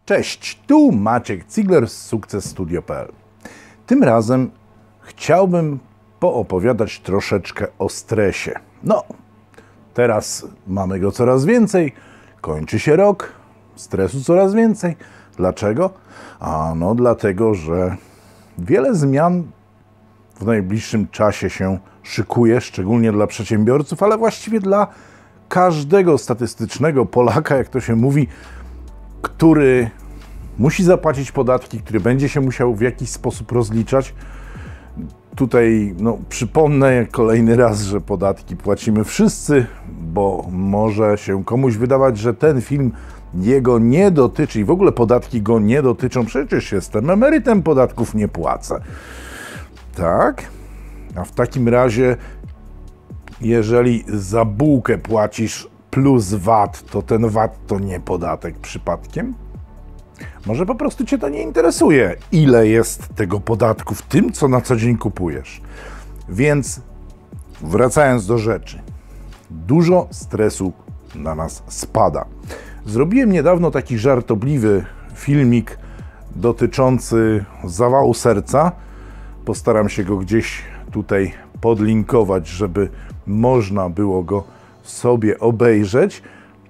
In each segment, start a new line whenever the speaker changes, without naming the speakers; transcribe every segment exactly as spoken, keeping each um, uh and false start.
Cześć, tu Maciek Cigler z sukces studio kropka p l. Tym razem chciałbym poopowiadać troszeczkę o stresie. No, teraz mamy go coraz więcej, kończy się rok, stresu coraz więcej. Dlaczego? A no dlatego, że wiele zmian w najbliższym czasie się szykuje, szczególnie dla przedsiębiorców, ale właściwie dla każdego statystycznego Polaka, jak to się mówi, który musi zapłacić podatki, który będzie się musiał w jakiś sposób rozliczać. Tutaj no, przypomnę kolejny raz, że podatki płacimy wszyscy, bo może się komuś wydawać, że ten film jego nie dotyczy i w ogóle podatki go nie dotyczą. Przecież jestem emerytem, podatków nie płacę. Tak? A w takim razie, jeżeli za bułkę płacisz plus V A T, to ten V A T to nie podatek przypadkiem? Może po prostu Cię to nie interesuje, ile jest tego podatku w tym, co na co dzień kupujesz. Więc wracając do rzeczy, dużo stresu na nas spada. Zrobiłem niedawno taki żartobliwy filmik dotyczący zawału serca. Postaram się go gdzieś tutaj podlinkować, żeby można było go sobie obejrzeć.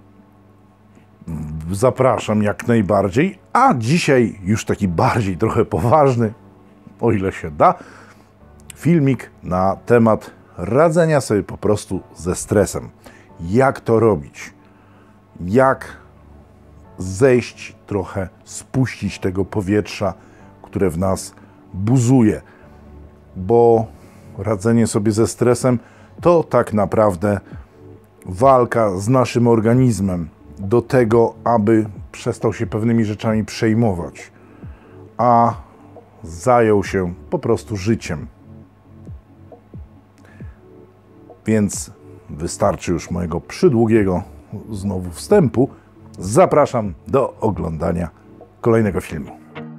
Zapraszam jak najbardziej, a dzisiaj już taki bardziej trochę poważny, o ile się da, filmik na temat radzenia sobie po prostu ze stresem. Jak to robić? Jak zejść trochę, spuścić tego powietrza, które w nas buzuje, bo radzenie sobie ze stresem to tak naprawdę walka z naszym organizmem do tego, aby przestał się pewnymi rzeczami przejmować, a zajął się po prostu życiem. Więc wystarczy już mojego przydługiego znowu wstępu. Zapraszam do oglądania kolejnego filmu.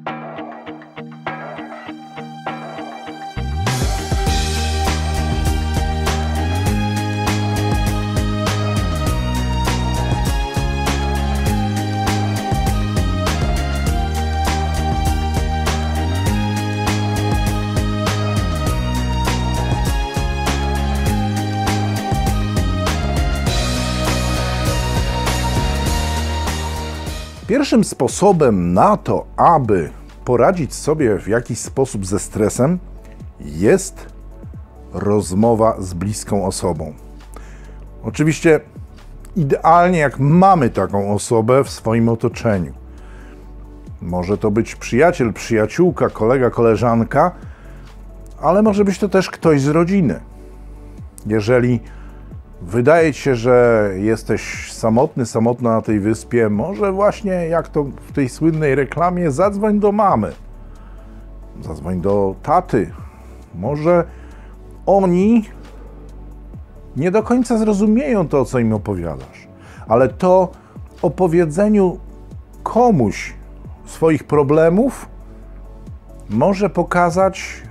Pierwszym sposobem na to, aby poradzić sobie w jakiś sposób ze stresem, jest rozmowa z bliską osobą. Oczywiście idealnie, jak mamy taką osobę w swoim otoczeniu. Może to być przyjaciel, przyjaciółka, kolega, koleżanka, ale może być to też ktoś z rodziny. Jeżeli wydaje ci się, że jesteś samotny, samotna na tej wyspie, może właśnie jak to w tej słynnej reklamie, zadzwoń do mamy, zadzwoń do taty. Może oni nie do końca zrozumieją to, co im opowiadasz, ale to opowiedzeniu komuś swoich problemów może pokazać,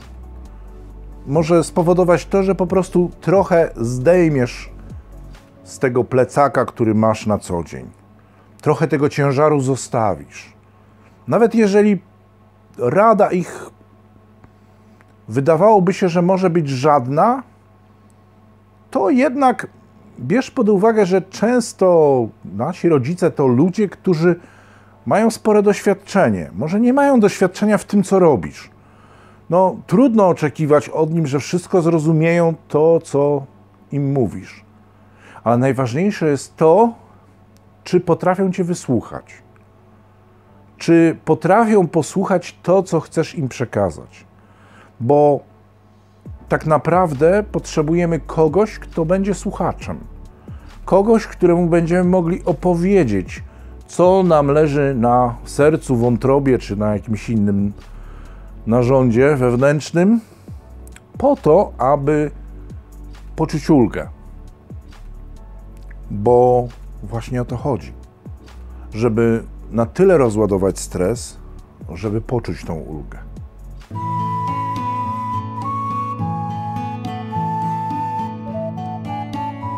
może spowodować to, że po prostu trochę zdejmiesz z tego plecaka, który masz na co dzień. Trochę tego ciężaru zostawisz. Nawet jeżeli rada ich wydawałoby się, że może być żadna, to jednak bierz pod uwagę, że często nasi rodzice to ludzie, którzy mają spore doświadczenie. Może nie mają doświadczenia w tym, co robisz. No, trudno oczekiwać od nim, że wszystko zrozumieją to, co im mówisz. Ale najważniejsze jest to, czy potrafią cię wysłuchać. Czy potrafią posłuchać to, co chcesz im przekazać. Bo tak naprawdę potrzebujemy kogoś, kto będzie słuchaczem. Kogoś, któremu będziemy mogli opowiedzieć, co nam leży na sercu, wątrobie, czy na jakimś innym narządzie wewnętrznym, po to, aby poczuć ulgę. Bo właśnie o to chodzi. Żeby na tyle rozładować stres, żeby poczuć tą ulgę.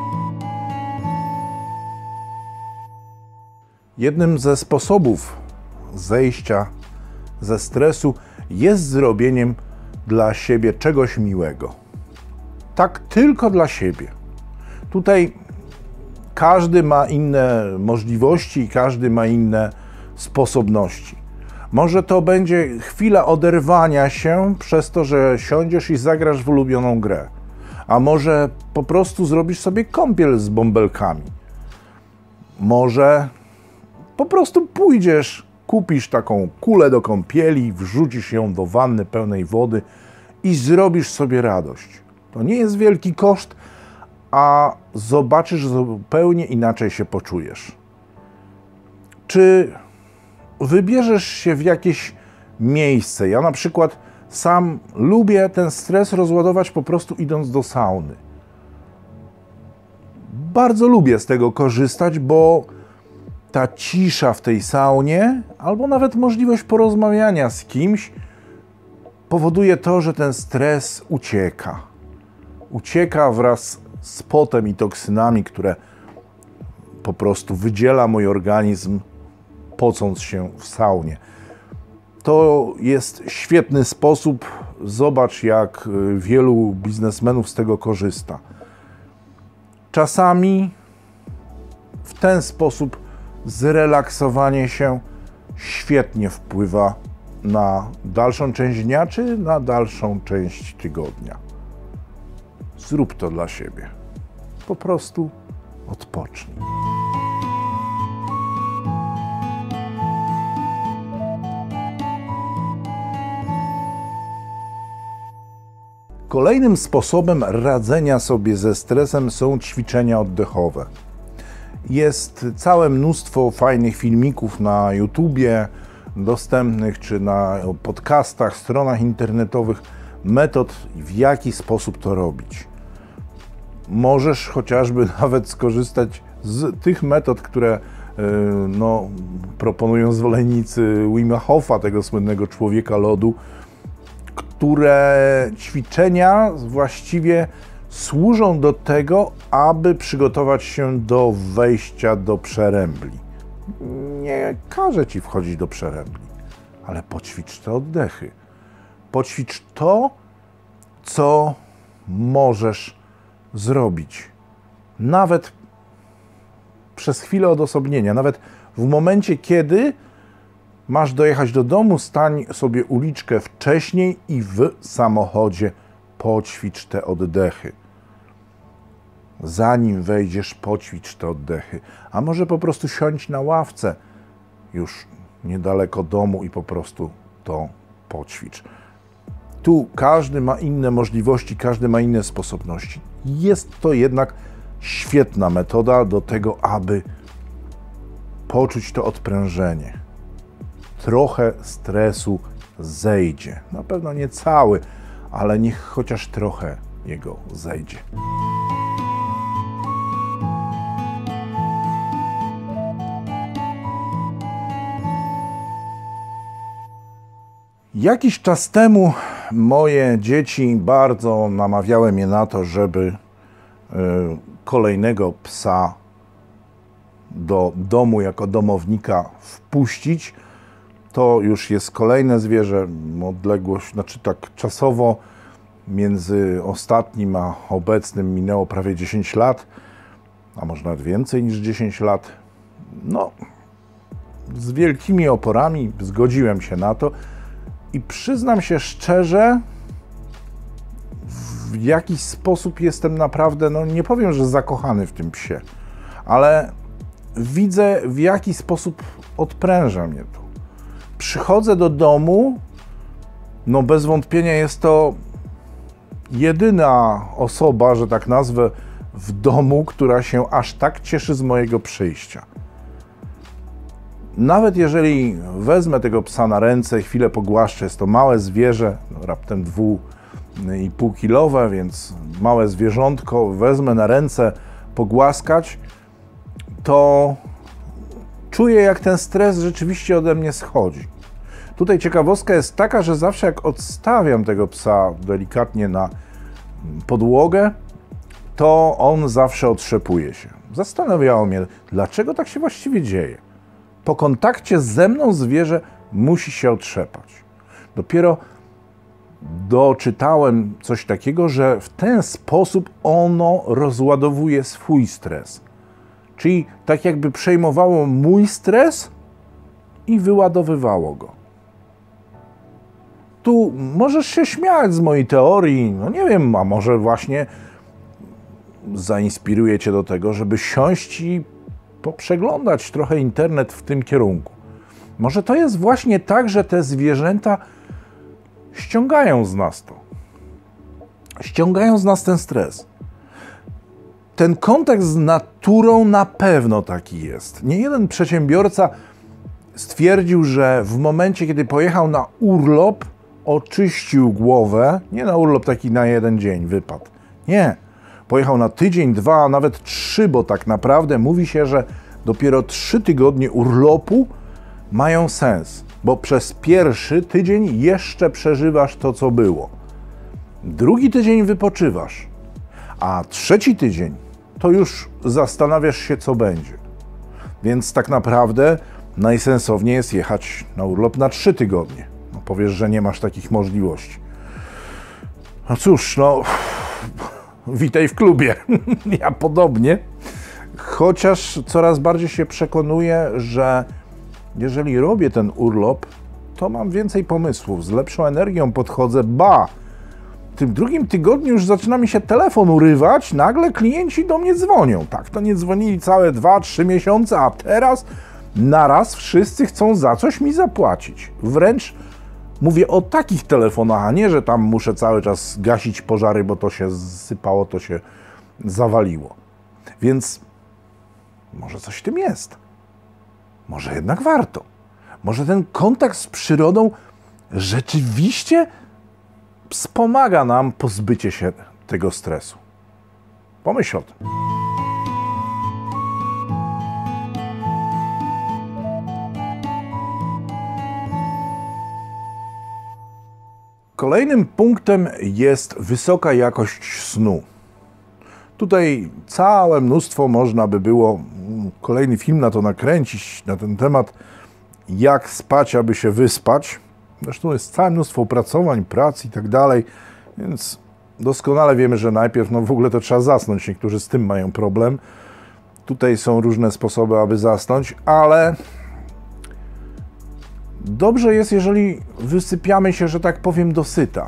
Jednym ze sposobów zejścia ze stresu jest zrobieniem dla siebie czegoś miłego. Tak tylko dla siebie. Tutaj każdy ma inne możliwości i każdy ma inne sposobności. Może to będzie chwila oderwania się przez to, że siądziesz i zagrasz w ulubioną grę. A może po prostu zrobisz sobie kąpiel z bąbelkami. Może po prostu pójdziesz, kupisz taką kulę do kąpieli, wrzucisz ją do wanny pełnej wody i zrobisz sobie radość. To nie jest wielki koszt, a zobaczysz, że zupełnie inaczej się poczujesz. Czy wybierzesz się w jakieś miejsce? Ja na przykład sam lubię ten stres rozładować po prostu idąc do sauny. Bardzo lubię z tego korzystać, bo ta cisza w tej saunie, albo nawet możliwość porozmawiania z kimś, powoduje to, że ten stres ucieka. Ucieka wraz z potem i toksynami, które po prostu wydziela mój organizm, pocąc się w saunie. To jest świetny sposób. Zobacz, jak wielu biznesmenów z tego korzysta. Czasami w ten sposób zrelaksowanie się świetnie wpływa na dalszą część dnia, czy na dalszą część tygodnia. Zrób to dla siebie. Po prostu odpocznij. Kolejnym sposobem radzenia sobie ze stresem są ćwiczenia oddechowe. Jest całe mnóstwo fajnych filmików na YouTubie dostępnych, czy na podcastach, stronach internetowych, metod, w jaki sposób to robić. Możesz chociażby nawet skorzystać z tych metod, które no, proponują zwolennicy Wima Hofa, tego słynnego człowieka lodu, które ćwiczenia właściwie służą do tego, aby przygotować się do wejścia do przerębli. Nie każę ci wchodzić do przerębli, ale poćwicz te oddechy. Poćwicz to, co możesz zrobić. Nawet przez chwilę odosobnienia, nawet w momencie, kiedy masz dojechać do domu, stań sobie uliczkę wcześniej i w samochodzie poćwicz te oddechy. Zanim wejdziesz, poćwicz te oddechy. A może po prostu siądź na ławce już niedaleko domu i po prostu to poćwicz. Tu każdy ma inne możliwości, każdy ma inne sposobności. Jest to jednak świetna metoda do tego, aby poczuć to odprężenie. Trochę stresu zejdzie. Na pewno nie cały, ale niech chociaż trochę jego zejdzie. Jakiś czas temu moje dzieci bardzo namawiały mnie na to, żeby kolejnego psa do domu jako domownika wpuścić. To już jest kolejne zwierzę, odległość, znaczy tak czasowo między ostatnim a obecnym minęło prawie dziesięć lat, a może nawet więcej niż dziesięć lat. No, z wielkimi oporami zgodziłem się na to i przyznam się szczerze, w jakiś sposób jestem naprawdę, no nie powiem, że zakochany w tym psie, ale widzę, w jaki sposób odpręża mnie to. Przychodzę do domu, no bez wątpienia jest to jedyna osoba, że tak nazwę, w domu, która się aż tak cieszy z mojego przyjścia. Nawet jeżeli wezmę tego psa na ręce, chwilę pogłaszczę, jest to małe zwierzę, no raptem dwu i pół kilowe, więc małe zwierzątko, wezmę na ręce pogłaskać, to czuję, jak ten stres rzeczywiście ode mnie schodzi. Tutaj ciekawostka jest taka, że zawsze jak odstawiam tego psa delikatnie na podłogę, to on zawsze otrzepuje się. Zastanawiało mnie, dlaczego tak się właściwie dzieje. Po kontakcie ze mną zwierzę musi się otrzepać. Dopiero doczytałem coś takiego, że w ten sposób ono rozładowuje swój stres. Czyli tak jakby przejmowało mój stres i wyładowywało go. Tu możesz się śmiać z mojej teorii, no nie wiem, a może właśnie zainspiruje cię do tego, żeby siąść i poprzeglądać trochę internet w tym kierunku. Może to jest właśnie tak, że te zwierzęta ściągają z nas to. Ściągają z nas ten stres. Ten kontakt z naturą na pewno taki jest. Nie jeden przedsiębiorca stwierdził, że w momencie, kiedy pojechał na urlop, oczyścił głowę, nie na urlop taki na jeden dzień, wypad. Nie. Pojechał na tydzień, dwa, a nawet trzy, bo tak naprawdę mówi się, że dopiero trzy tygodnie urlopu mają sens, bo przez pierwszy tydzień jeszcze przeżywasz to, co było. Drugi tydzień wypoczywasz, a trzeci tydzień to już zastanawiasz się, co będzie. Więc tak naprawdę najsensowniej jest jechać na urlop na trzy tygodnie. No powiesz, że nie masz takich możliwości. No cóż, no... Witaj w klubie. Ja podobnie. Chociaż coraz bardziej się przekonuję, że jeżeli robię ten urlop, to mam więcej pomysłów, z lepszą energią podchodzę, ba! W tym drugim tygodniu już zaczyna mi się telefon urywać, nagle klienci do mnie dzwonią. Tak, to nie dzwonili całe dwa, trzy miesiące, a teraz naraz wszyscy chcą za coś mi zapłacić. Wręcz mówię o takich telefonach, a nie, że tam muszę cały czas gasić pożary, bo to się zsypało, to się zawaliło. Więc może coś w tym jest. Może jednak warto. Może ten kontakt z przyrodą rzeczywiście wspomaga nam pozbycie się tego stresu. Pomyśl o tym. Kolejnym punktem jest wysoka jakość snu. Tutaj całe mnóstwo można by było, kolejny film na to nakręcić, na ten temat, jak spać, aby się wyspać. Zresztą jest całe mnóstwo opracowań, prac i tak dalej, więc doskonale wiemy, że najpierw no w ogóle to trzeba zasnąć. Niektórzy z tym mają problem. Tutaj są różne sposoby, aby zasnąć, ale dobrze jest, jeżeli wysypiamy się, że tak powiem, dosyta.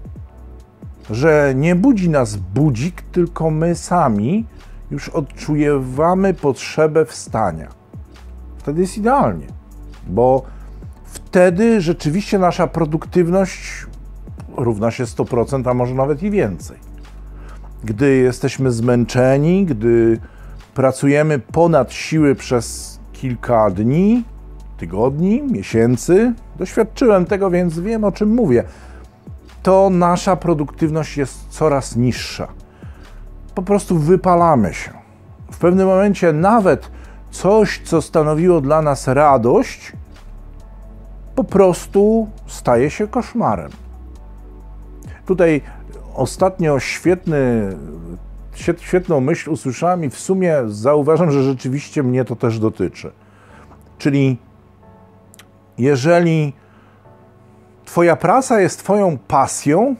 Że nie budzi nas budzik, tylko my sami już odczujemy potrzebę wstania. Wtedy jest idealnie, bo wtedy rzeczywiście nasza produktywność równa się sto procent, a może nawet i więcej. Gdy jesteśmy zmęczeni, gdy pracujemy ponad siły przez kilka dni, tygodni, miesięcy, doświadczyłem tego, więc wiem, o czym mówię, to nasza produktywność jest coraz niższa. Po prostu wypalamy się. W pewnym momencie nawet coś, co stanowiło dla nas radość, po prostu staje się koszmarem. Tutaj ostatnio świetny, świetną myśl usłyszałem i w sumie zauważam, że rzeczywiście mnie to też dotyczy. Czyli jeżeli twoja praca jest twoją pasją,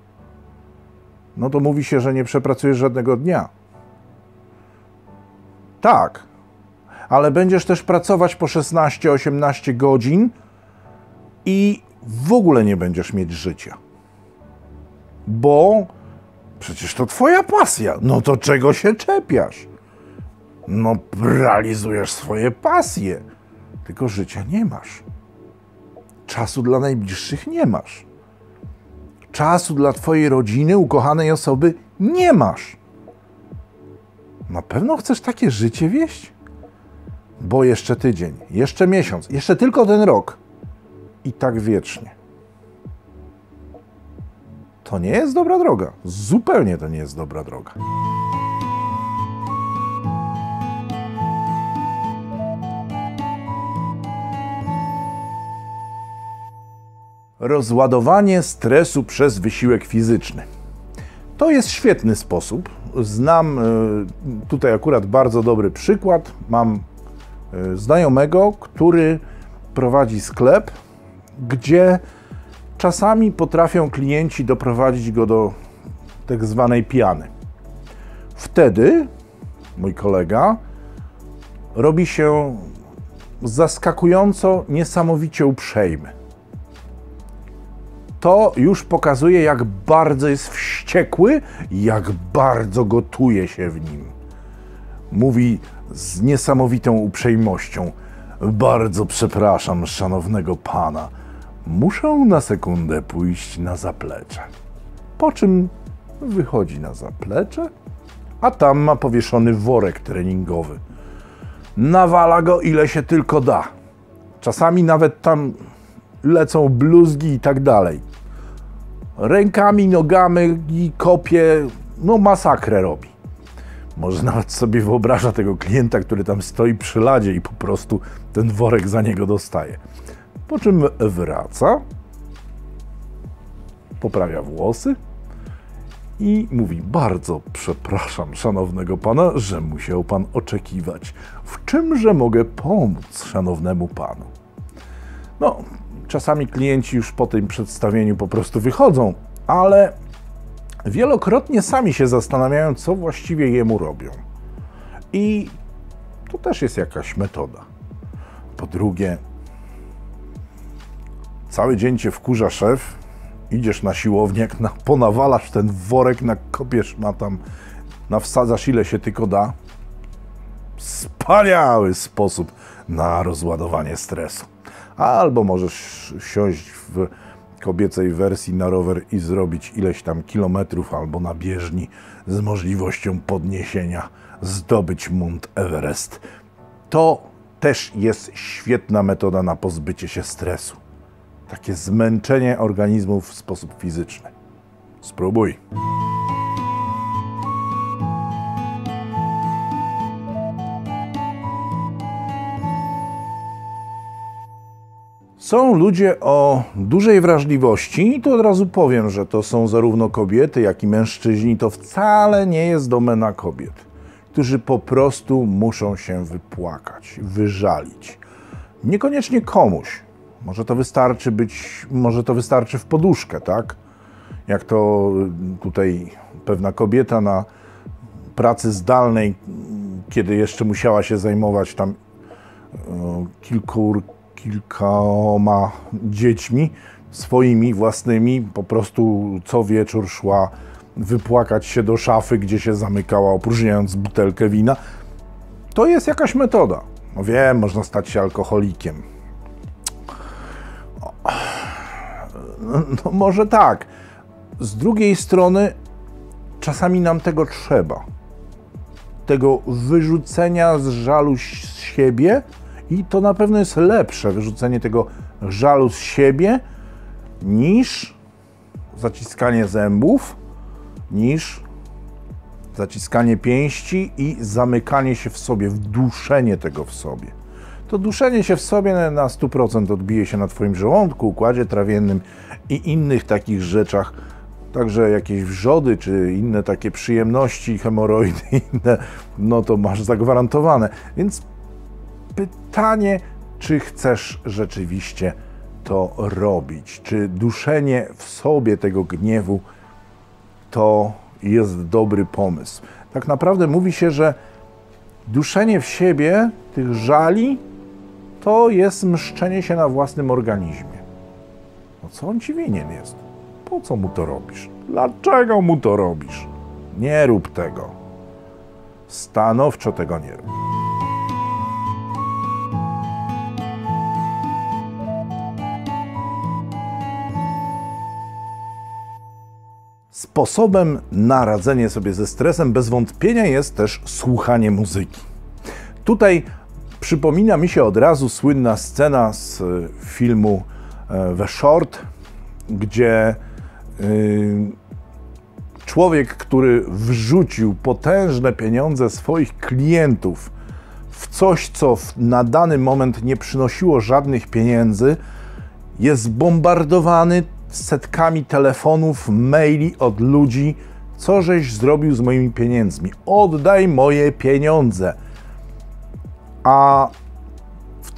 no to mówi się, że nie przepracujesz żadnego dnia. Tak, ale będziesz też pracować po szesnaście osiemnaście godzin i w ogóle nie będziesz mieć życia. Bo przecież to twoja pasja. No to czego się czepiasz? No realizujesz swoje pasje, tylko życia nie masz. Czasu dla najbliższych nie masz. Czasu dla twojej rodziny, ukochanej osoby nie masz. Na pewno chcesz takie życie wieść? Bo jeszcze tydzień, jeszcze miesiąc, jeszcze tylko ten rok i tak wiecznie. To nie jest dobra droga. Zupełnie to nie jest dobra droga. Rozładowanie stresu przez wysiłek fizyczny. To jest świetny sposób. Znam tutaj akurat bardzo dobry przykład. Mam znajomego, który prowadzi sklep, gdzie czasami potrafią klienci doprowadzić go do tak zwanej pijany. Wtedy mój kolega robi się zaskakująco, niesamowicie uprzejmy. To już pokazuje, jak bardzo jest wściekły i jak bardzo gotuje się w nim. Mówi z niesamowitą uprzejmością: bardzo przepraszam szanownego pana, muszę na sekundę pójść na zaplecze. Po czym wychodzi na zaplecze, a tam ma powieszony worek treningowy. Nawala go ile się tylko da. Czasami nawet tam lecą bluzgi i tak dalej. Rękami, nogami i kopie, no masakrę robi. Może nawet sobie wyobraża tego klienta, który tam stoi przy ladzie i po prostu ten worek za niego dostaje. Po czym wraca, poprawia włosy i mówi: bardzo przepraszam szanownego pana, że musiał pan oczekiwać. W czymże mogę pomóc szanownemu panu? No, czasami klienci już po tym przedstawieniu po prostu wychodzą, ale wielokrotnie sami się zastanawiają, co właściwie jemu robią. I to też jest jakaś metoda. Po drugie, cały dzień cię wkurza szef, idziesz na siłownię, jak na, ponawalasz ten worek, nakopiesz ma tam, nawsadzasz ile się tylko da. Wspaniały sposób na rozładowanie stresu. Albo możesz wsiąść w kobiecej wersji na rower i zrobić ileś tam kilometrów, albo na bieżni z możliwością podniesienia, zdobyć Mount Everest. To też jest świetna metoda na pozbycie się stresu. Takie zmęczenie organizmu w sposób fizyczny. Spróbuj. Są ludzie o dużej wrażliwości i tu od razu powiem, że to są zarówno kobiety, jak i mężczyźni. To wcale nie jest domena kobiet, którzy po prostu muszą się wypłakać, wyżalić. Niekoniecznie komuś. Może to wystarczy być, może to wystarczy w poduszkę, tak? Jak to tutaj pewna kobieta na pracy zdalnej, kiedy jeszcze musiała się zajmować tam kilku, kilkoma dziećmi swoimi własnymi, po prostu co wieczór szła wypłakać się do szafy, gdzie się zamykała, opróżniając butelkę wina. To jest jakaś metoda. No wiem, można stać się alkoholikiem. No może tak. Z drugiej strony czasami nam tego trzeba. Tego wyrzucenia z żalu z siebie i to na pewno jest lepsze wyrzucenie tego żalu z siebie niż zaciskanie zębów, niż zaciskanie pięści i zamykanie się w sobie, wduszenie tego w sobie. To duszenie się w sobie na sto procent odbije się na twoim żołądku, układzie trawiennym i innych takich rzeczach. Także jakieś wrzody, czy inne takie przyjemności, hemoroidy, inne, no to masz zagwarantowane. Więc pytanie, czy chcesz rzeczywiście to robić? Czy duszenie w sobie tego gniewu to jest dobry pomysł? Tak naprawdę mówi się, że duszenie w siebie tych żali to jest mszczenie się na własnym organizmie. No co on ci winien jest? Po co mu to robisz? Dlaczego mu to robisz? Nie rób tego. Stanowczo tego nie rób. Sposobem na radzenie sobie ze stresem bez wątpienia jest też słuchanie muzyki. Tutaj przypomina mi się od razu słynna scena z filmu The Short, gdzie człowiek, który wrzucił potężne pieniądze swoich klientów w coś, co na dany moment nie przynosiło żadnych pieniędzy, jest bombardowany setkami telefonów, maili od ludzi: co żeś zrobił z moimi pieniędzmi? Oddaj moje pieniądze. A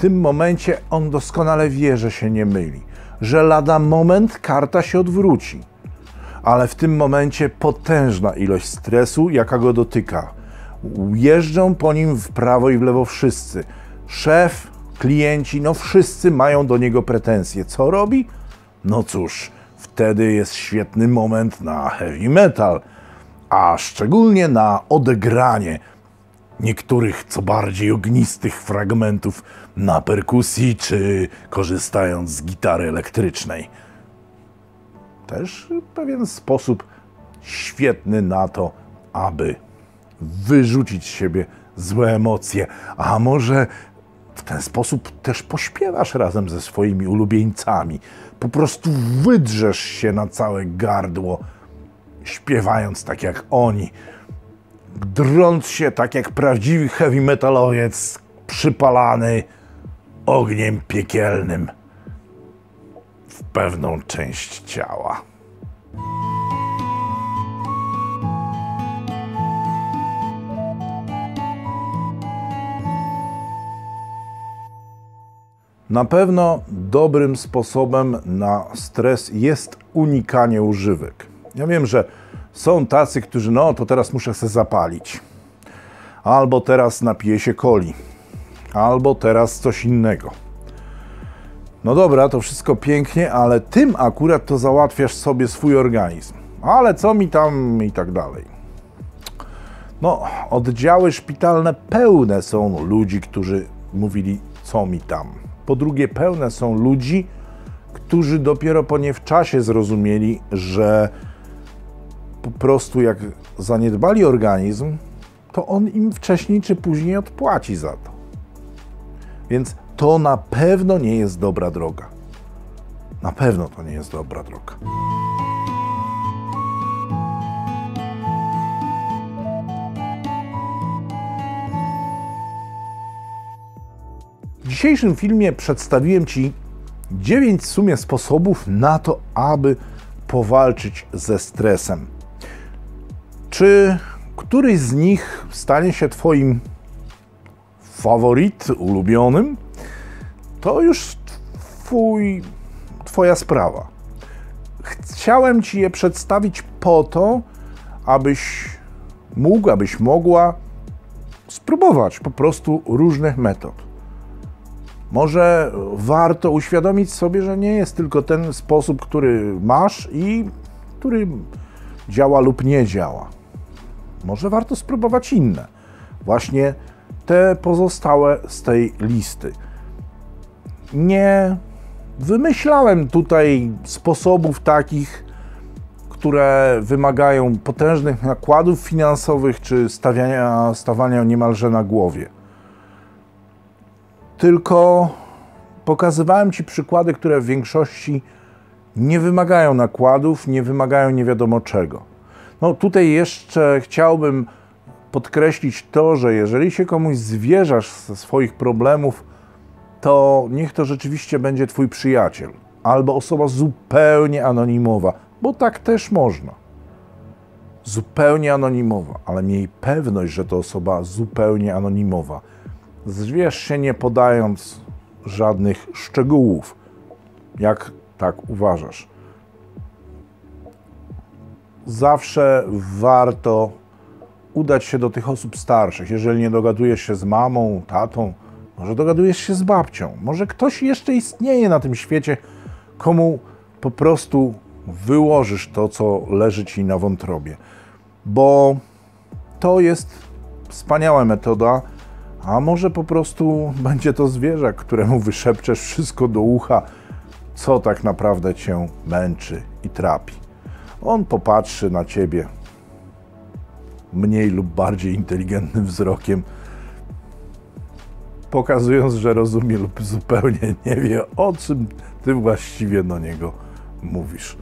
tym momencie on doskonale wie, że się nie myli, że lada moment karta się odwróci. Ale w tym momencie potężna ilość stresu, jaka go dotyka. Jeżdżą po nim w prawo i w lewo wszyscy. Szef, klienci, no wszyscy mają do niego pretensje. Co robi? No cóż, wtedy jest świetny moment na heavy metal, a szczególnie na odegranie niektórych co bardziej ognistych fragmentów na perkusji, czy korzystając z gitary elektrycznej. Też pewien sposób świetny na to, aby wyrzucić z siebie złe emocje. A może w ten sposób też pośpiewasz razem ze swoimi ulubieńcami. Po prostu wydrzesz się na całe gardło, śpiewając tak jak oni. Drąc się tak jak prawdziwy heavy metalowiec przypalany ogniem piekielnym w pewną część ciała. Na pewno dobrym sposobem na stres jest unikanie używek. Ja wiem, że są tacy, którzy no to teraz muszę się zapalić, albo teraz napiję się coli, albo teraz coś innego. No dobra, to wszystko pięknie, ale tym akurat to załatwiasz sobie swój organizm. Ale co mi tam i tak dalej. No, oddziały szpitalne pełne są ludzi, którzy mówili co mi tam. Po drugie, pełne są ludzi, którzy dopiero po nie w czasie zrozumieli, że po prostu jak zaniedbali organizm, to on im wcześniej czy później odpłaci za to. Więc to na pewno nie jest dobra droga. Na pewno to nie jest dobra droga. W dzisiejszym filmie przedstawiłem Ci dziewięć w sumie sposobów na to, aby powalczyć ze stresem. Czy któryś z nich stanie się Twoim faworyt, ulubionym? To już twój, Twoja sprawa. Chciałem Ci je przedstawić po to, abyś mógł, abyś mogła spróbować po prostu różnych metod. Może warto uświadomić sobie, że nie jest tylko ten sposób, który masz i który działa lub nie działa. Może warto spróbować inne. Właśnie te pozostałe z tej listy. Nie wymyślałem tutaj sposobów takich, które wymagają potężnych nakładów finansowych czy stawiania, stawania niemalże na głowie. Tylko pokazywałem Ci przykłady, które w większości nie wymagają nakładów, nie wymagają nie wiadomo czego. No tutaj jeszcze chciałbym podkreślić to, że jeżeli się komuś zwierzasz ze swoich problemów, to niech to rzeczywiście będzie Twój przyjaciel albo osoba zupełnie anonimowa, bo tak też można. Zupełnie anonimowa, ale miej pewność, że to osoba zupełnie anonimowa. Zwierz się nie podając żadnych szczegółów, jak tak uważasz. Zawsze warto udać się do tych osób starszych. Jeżeli nie dogadujesz się z mamą, tatą, może dogadujesz się z babcią. Może ktoś jeszcze istnieje na tym świecie, komu po prostu wyłożysz to, co leży Ci na wątrobie. Bo to jest wspaniała metoda, a może po prostu będzie to zwierzak, któremu wyszepczesz wszystko do ucha, co tak naprawdę Cię męczy i trapi. On popatrzy na Ciebie mniej lub bardziej inteligentnym wzrokiem, pokazując, że rozumie lub zupełnie nie wie, o czym Ty właściwie do niego mówisz.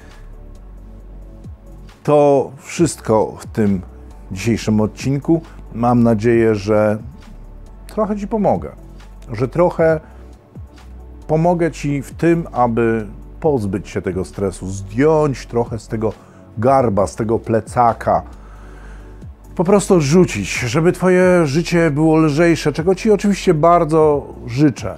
To wszystko w tym dzisiejszym odcinku. Mam nadzieję, że trochę Ci pomogę, że trochę pomogę Ci w tym, aby pozbyć się tego stresu, zdjąć trochę z tego garba, z tego plecaka po prostu rzucić, żeby twoje życie było lżejsze, czego ci oczywiście bardzo życzę.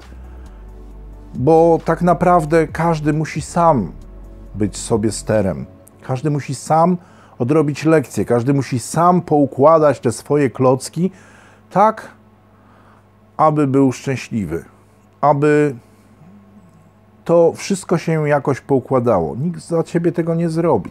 Bo tak naprawdę każdy musi sam być sobie sterem. Każdy musi sam odrobić lekcje, każdy musi sam poukładać te swoje klocki tak, aby był szczęśliwy, aby to wszystko się jakoś poukładało. Nikt za ciebie tego nie zrobi.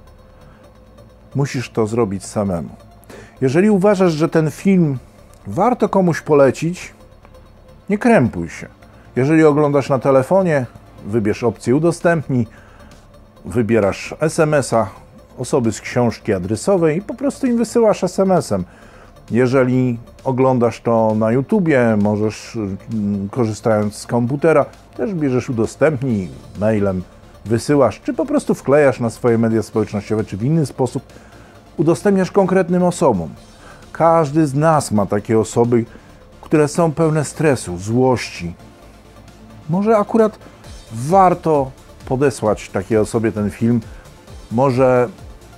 Musisz to zrobić samemu. Jeżeli uważasz, że ten film warto komuś polecić, nie krępuj się. Jeżeli oglądasz na telefonie, wybierz opcję udostępnij, wybierasz es em es a osoby z książki adresowej i po prostu im wysyłasz es em esem. Jeżeli oglądasz to na YouTubie, możesz, korzystając z komputera, też bierzesz udostępnij, mailem wysyłasz, czy po prostu wklejasz na swoje media społecznościowe, czy w inny sposób udostępniasz konkretnym osobom. Każdy z nas ma takie osoby, które są pełne stresu, złości. Może akurat warto podesłać takiej osobie ten film, może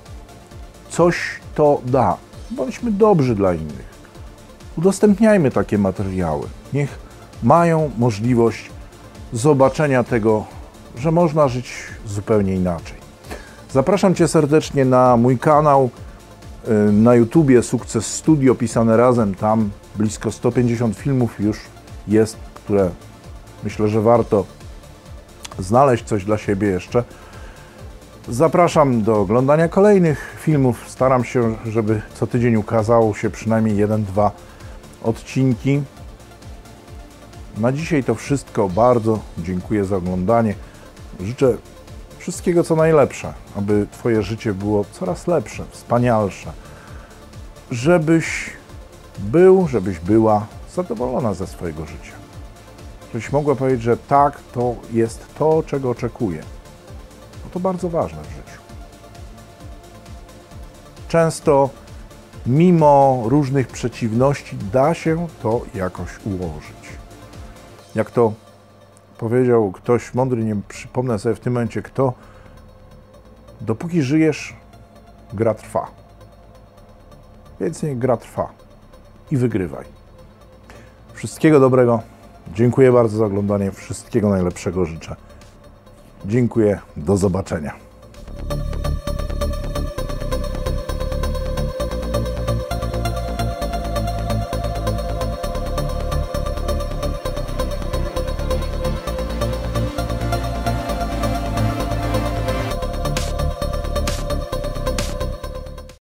coś to da. Bądźmy dobrzy dla innych. Udostępniajmy takie materiały. Niech mają możliwość zobaczenia tego, że można żyć zupełnie inaczej. Zapraszam Cię serdecznie na mój kanał na YouTubie Sukces Studio pisane razem. Tam blisko sto pięćdziesiąt filmów już jest, które myślę, że warto znaleźć coś dla siebie jeszcze. Zapraszam do oglądania kolejnych filmów. Staram się, żeby co tydzień ukazało się przynajmniej jeden, dwa odcinki. Na dzisiaj to wszystko. Bardzo dziękuję za oglądanie. Życzę wszystkiego co najlepsze, aby Twoje życie było coraz lepsze, wspanialsze. Żebyś był, żebyś była zadowolona ze swojego życia. Żebyś mogła powiedzieć, że tak, to jest to, czego oczekuję. Bo to bardzo ważne w życiu. Często, mimo różnych przeciwności, da się to jakoś ułożyć. Jak to powiedział ktoś mądry, nie przypomnę sobie w tym momencie kto, dopóki żyjesz, gra trwa. Więc niech gra trwa i wygrywaj. Wszystkiego dobrego. Dziękuję bardzo za oglądanie. Wszystkiego najlepszego życzę. Dziękuję. Do zobaczenia.